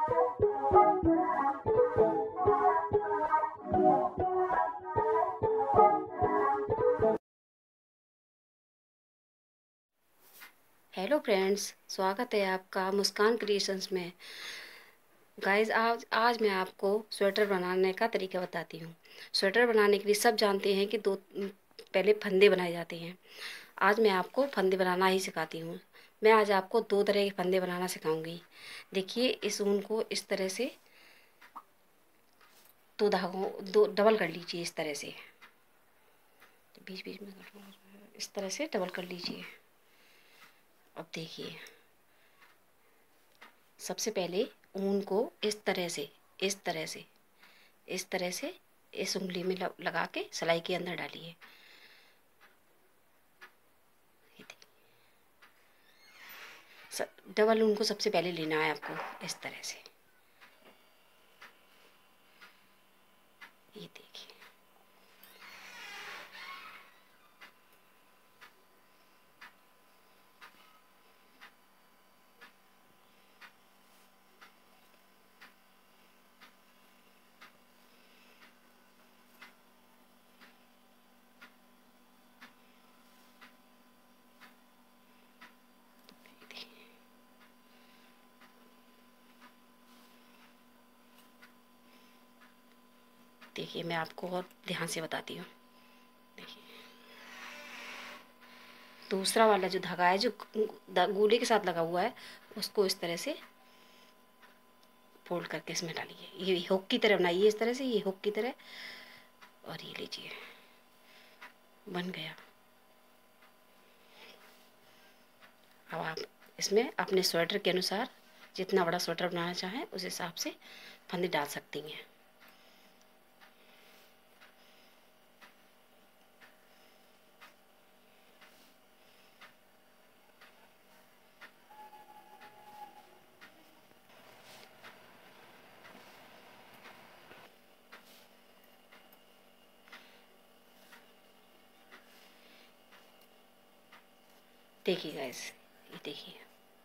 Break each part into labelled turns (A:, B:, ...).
A: Hello friends, स्वागत है आपका मुस्कान क्रिएशंस में। गाइस, आज मैं आपको स्वेटर बनाने का तरीका बताती हूँ। स्वेटर बनाने के लिए सब जानते हैं कि पहले फंदे बनाए जाते हैं। आज मैं आपको फंदे बनाना ही सिखाती हूँ। मैं आज आपको 2 तरह के फंदे बनाना सिखाऊंगी। देखिए, इस ऊन को इस तरह से 2 धागों डबल कर लीजिए। इस तरह से बीच बीच में इस तरह से डबल कर लीजिए। अब देखिए, सबसे पहले ऊन को इस तरह से इस उंगली में लगा के सिलाई के अंदर डालिए। डबल ऊन को सबसे पहले लेना है आपको इस तरह से। ये देखिए, देखिए मैं आपको और ध्यान से बताती हूँ। देखिए, दूसरा वाला जो धागा है जो गोले के साथ लगा हुआ है, उसको इस तरह से फोल्ड करके इसमें डालिए। ये हुक की तरह बनाइए, इस तरह से, ये हुक की तरह। और ये लीजिए, बन गया। अब आप इसमें अपने स्वेटर के अनुसार जितना बड़ा स्वेटर बनाना चाहें उस हिसाब से फंदे डाल सकती हैं। देखिए गाइस, ये देखिए,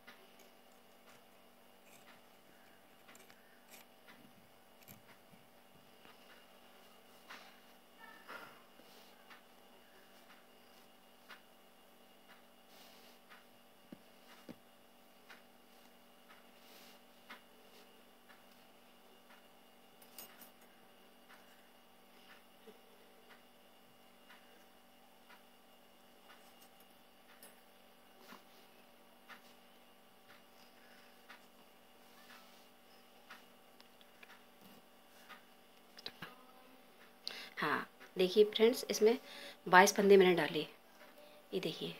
A: हाँ देखिए फ्रेंड्स, इसमें 22 फंदे मैंने डाले। ये देखिए,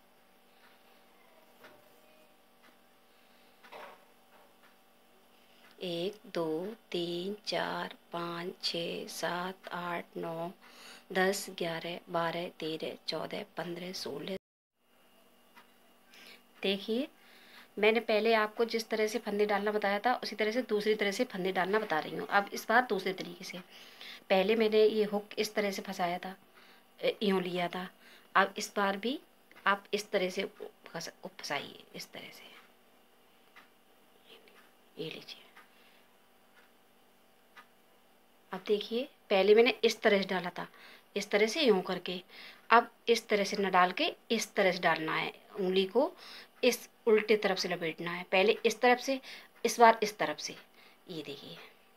A: एक, दो, 3, 4, 5, 6, 7, 8, 9, 10, 11, 12, 13, 14, 15, 16। देखिए, मैंने पहले आपको जिस तरह से फंदे डालना बताया था उसी तरह से दूसरी तरह से फंदे डालना बता रही हूँ। अब इस बार दूसरे तरीके से। पहले मैंने ये हुक इस तरह से फंसाया था, यूँ लिया था। अब इस बार भी आप इस तरह से फंसाइए, इस तरह से। ये लीजिए। अब देखिए, पहले मैंने इस तरह से डाला था, इस तरह से यूँ करके। अब इस तरह से न डाल के इस तरह से डालना है। उंगली को इस उल्टे तरफ से लपेटना है। पहले इस तरफ से, इस बार इस तरफ से। ये देखिए,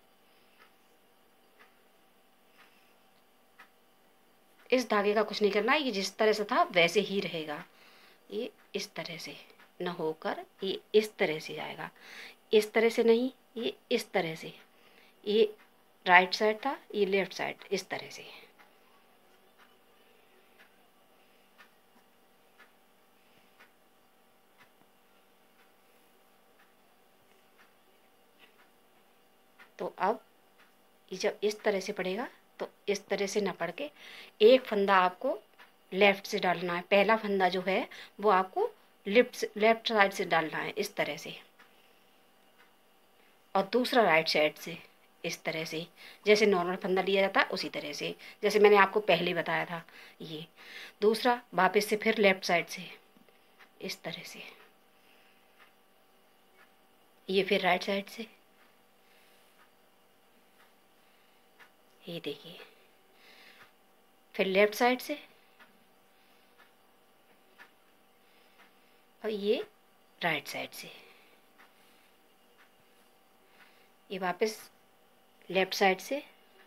A: इस धागे का कुछ नहीं करना है। ये जिस तरह से था वैसे ही रहेगा। ये इस तरह से न होकर ये इस तरह से जाएगा। इस तरह से नहीं, ये इस तरह से। ये राइट साइड था, ये लेफ्ट साइड, इस तरह से। तो अब ये जब इस तरह से पड़ेगा तो इस तरह से ना पड़ के एक फंदा आपको लेफ्ट से डालना है। पहला फंदा जो है वो आपको लेफ्ट साइड से डालना है, इस तरह से। और दूसरा राइट साइड से, इस तरह से। जैसे नॉर्मल फंदा लिया जाता है उसी तरह से, जैसे मैंने आपको पहले बताया था। ये दूसरा वापस से फिर लेफ्ट साइड से, इस तरह से। ये फिर राइट साइड से, ये देखिए, फिर लेफ्ट साइड से, और ये राइट साइड से, ये वापस लेफ्ट साइड से,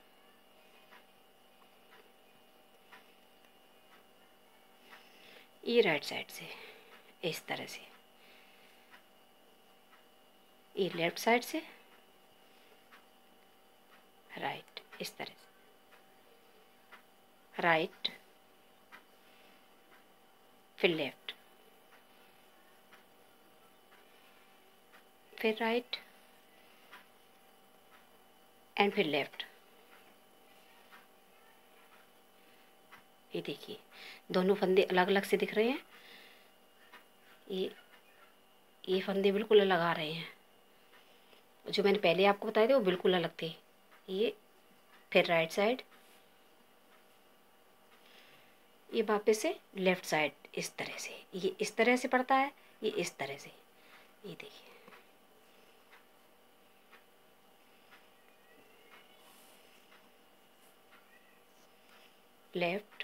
A: ये राइट साइड से, इस तरह से, ये लेफ्ट साइड से, राइट, इस तरह से, राइट, फिर लेफ्ट, फिर राइट, एंड फिर लेफ्ट। ये देखिए, दोनों फंदे अलग अलग से दिख रहे हैं। ये फंदे बिल्कुल अलग आ रहे हैं, जो मैंने पहले आपको बताए थे वो बिल्कुल अलग थे। ये फिर राइट साइड, ये वापस से लेफ्ट साइड, इस तरह से, ये इस तरह से पड़ता है, ये इस तरह से। ये देखिए, लेफ्ट,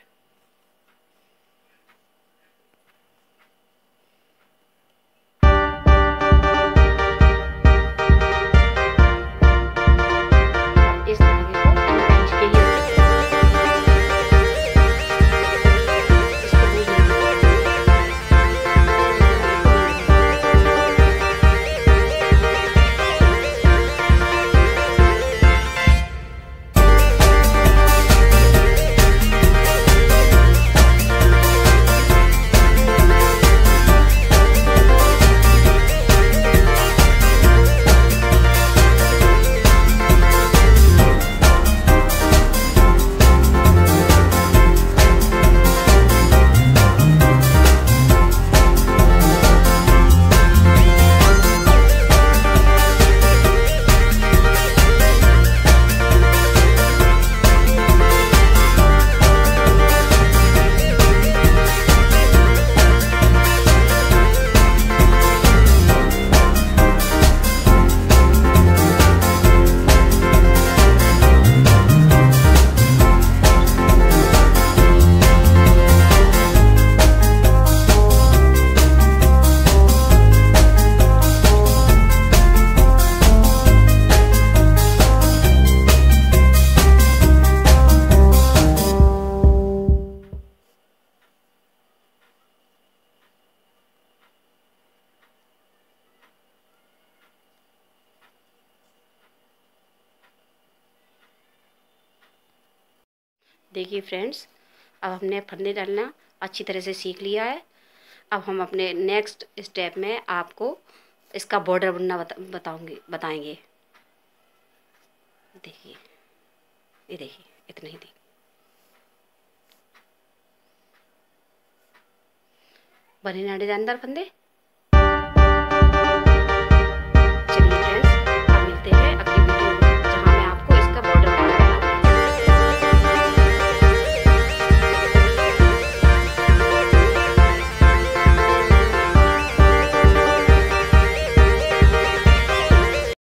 A: इस धागे को खींच के ही इसको देखिए फ्रेंड्स, अब हमने फंदे डालना अच्छी तरह से सीख लिया है। अब हम अपने नेक्स्ट स्टेप में आपको इसका बॉर्डर बनना बताएंगे। देखिए, ये देखिए, इतना ही देखिए, बने ना डिजाइनदार फंदे।